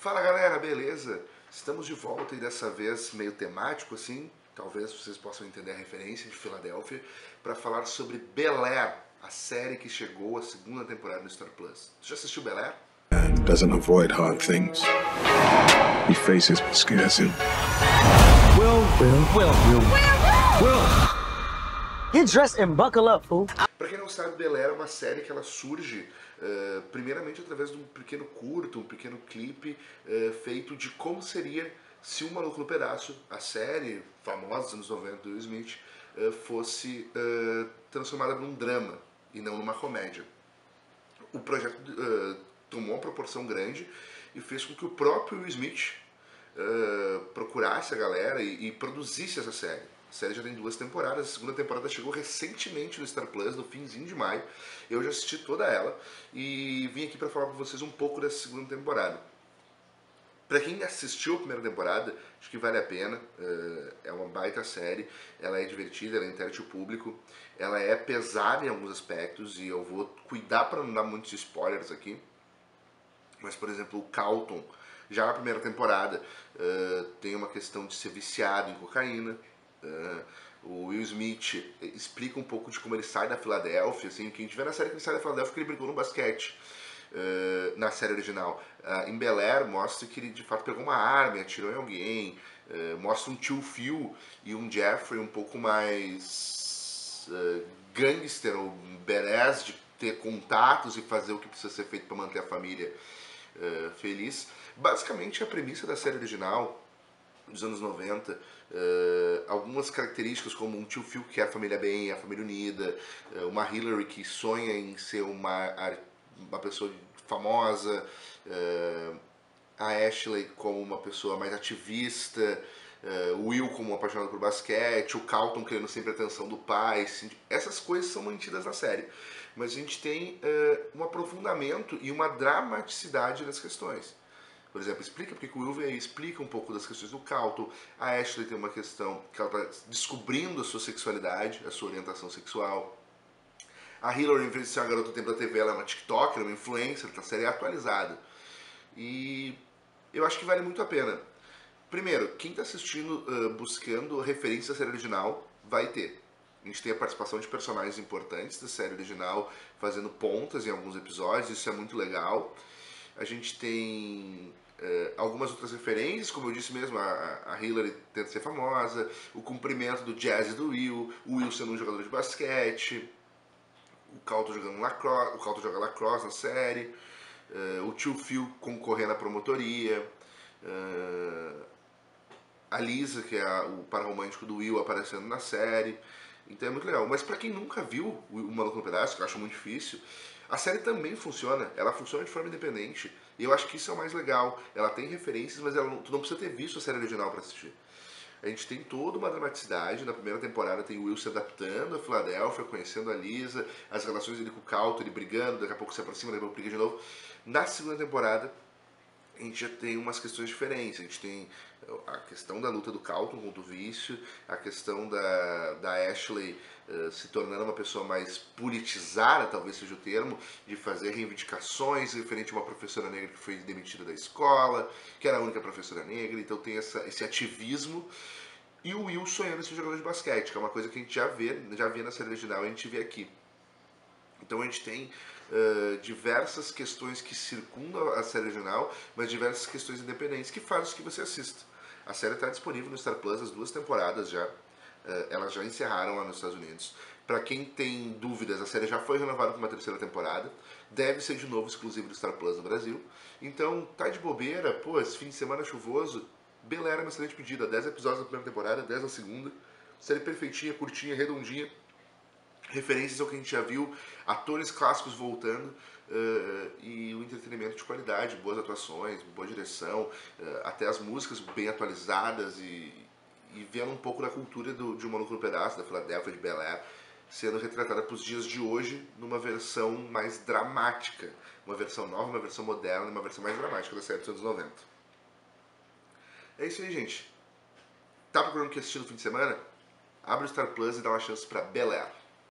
Fala galera, beleza? Estamos de volta e dessa vez meio temático assim, talvez vocês possam entender a referência de Filadélfia, para falar sobre Bel-Air, a série que chegou à segunda temporada no Star Plus. Você já assistiu Bel-Air? Man doesn't avoid hard things. He faces what scares him. Will. Get dressed and buckle up, fool. Para quem não sabe, Bel-Air é uma série que ela surge primeiramente através de um pequeno curto, um pequeno clipe feito de como seria se O Maluco no Pedaço, a série famosa dos anos 90 do Will Smith, fosse transformada num drama e não numa comédia. O projeto tomou uma proporção grande e fez com que o próprio Will Smith procurasse a galera e produzisse essa série. A série já tem 2 temporadas, a segunda temporada chegou recentemente no Star Plus, no finzinho de maio. Eu já assisti toda ela e vim aqui para falar com vocês um pouco dessa segunda temporada. Para quem assistiu a primeira temporada, acho que vale a pena, é uma baita série, ela é divertida, ela enterte o público, ela é pesada em alguns aspectos e eu vou cuidar para não dar muitos spoilers aqui. Mas, por exemplo, o Carlton, já na primeira temporada, tem uma questão de ser viciado em cocaína. O Will Smith explica um pouco de como ele sai da Filadélfia, assim, quem tiver na série que ele sai da Filadélfia que ele brigou no basquete, na série original. Em Bel-Air mostra que ele de fato pegou uma arma e atirou em alguém, mostra um tio Phil e um Jeffrey um pouco mais gangster ou badass de ter contatos e fazer o que precisa ser feito para manter a família feliz. Basicamente a premissa da série original dos anos 90, algumas características como um tio Phil que quer a família bem, a família unida, uma Hillary que sonha em ser uma pessoa famosa, a Ashley como uma pessoa mais ativista, o Will como um apaixonado por basquete, o Carlton querendo sempre a atenção do pai. Essas coisas são mantidas na série, mas a gente tem um aprofundamento e uma dramaticidade das questões. Por exemplo, explica porque o Will vem aí, explica um pouco das questões do Carlton. A Ashley tem uma questão que ela está descobrindo a sua sexualidade, a sua orientação sexual. A Hillary, em vez de ser uma garota do tempo da TV, ela é uma TikToker, uma influencer, a série é atualizada. E eu acho que vale muito a pena. Primeiro, quem está assistindo buscando referência à série original, vai ter. A gente tem a participação de personagens importantes da série original, fazendo pontas em alguns episódios, isso é muito legal. A gente tem algumas outras referências, como eu disse mesmo, a Hillary tenta ser famosa, o cumprimento do Jazz e do Will, o Will sendo um jogador de basquete, o Carlton jogando lacrosse, o Carlton joga lacrosse na série, o tio Phil concorrendo à promotoria, a Lisa, que é o par romântico do Will, aparecendo na série. Então é muito legal. Mas pra quem nunca viu o Maluco no Pedaço, que eu acho muito difícil, a série também funciona, ela funciona de forma independente. E eu acho que isso é o mais legal. Ela tem referências, mas tu não precisa ter visto a série original pra assistir. A gente tem toda uma dramaticidade. Na primeira temporada tem o Will se adaptando a Filadélfia, conhecendo a Lisa, as relações dele com o Carlton, ele brigando, daqui a pouco se aproxima, daqui a pouco briga de novo. Na segunda temporada, a gente já tem umas questões diferentes. A gente tem a questão da luta do Carlton contra o vício, a questão da Ashley se tornando uma pessoa mais politizada, talvez seja o termo, de fazer reivindicações referente a uma professora negra que foi demitida da escola, que era a única professora negra, então tem esse ativismo. E o Will sonhando em ser jogador de basquete, que é uma coisa que a gente já vê na série original e a gente vê aqui. Então a gente tem diversas questões que circundam a série original, mas diversas questões independentes que fazem com que você assista. A série está disponível no Star Plus, as 2 temporadas já. Elas já encerraram lá nos Estados Unidos. Para quem tem dúvidas, a série já foi renovada para uma 3ª temporada. Deve ser de novo exclusivo do Star Plus no Brasil. Então, tá de bobeira, pô, esse fim de semana chuvoso, Bel-Air é uma excelente pedida. 10 episódios na primeira temporada, 10 na segunda. Série perfeitinha, curtinha, redondinha. Referências ao que a gente já viu, atores clássicos voltando e o entretenimento de qualidade, boas atuações, boa direção, até as músicas bem atualizadas e vendo um pouco da cultura de Um Maluco no Pedaço, da Filadélfia, de Bel-Air, sendo retratada para os dias de hoje numa versão mais dramática, uma versão nova, uma versão moderna, uma versão mais dramática da série dos anos 90. É isso aí, gente. Tá procurando o que assistir no fim de semana? Abre o Star Plus e dá uma chance para Bel-Air.